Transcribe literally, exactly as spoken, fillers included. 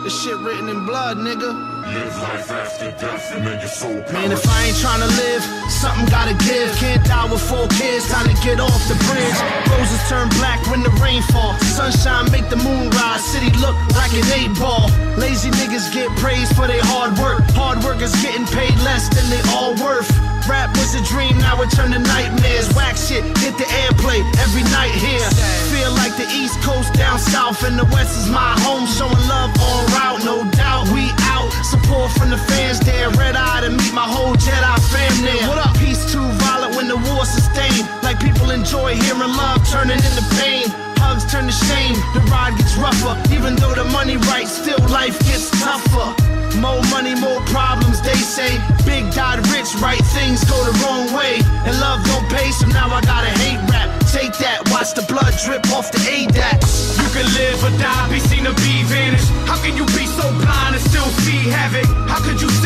This shit written in blood, nigga. Live life after death and then your soul power. Man, if I ain't tryna live, something gotta give. Can't die with four kids, time to get off the bridge. Roses turn black when the rain fall. Sunshine make the moon rise, city look like an eight ball. Lazy niggas get praised for their hard work. Hard workers getting paid less than they all worth. Rap was a dream, now it turned to nightmares. Whack shit, hit the airplay every night here. Feel like the East Coast down south and the West is my home. Showing love en route, no doubt we out. Support from the fans there, red eye to meet my whole Jedi fam there. What up? Peace too violent when the war sustained. Like people enjoy hearing love turning into pain. Hugs turn to shame, the ride gets rougher. Even though the money right, still life gets tougher. More money, more problems, they say. Big died rich, right things go the wrong way. And love don't pay, so now I gotta hate rap. Take that, watch the blood drip off the A D A C. You can live or die, be seen or be vanished. How can you be so blind and still see havoc? How could you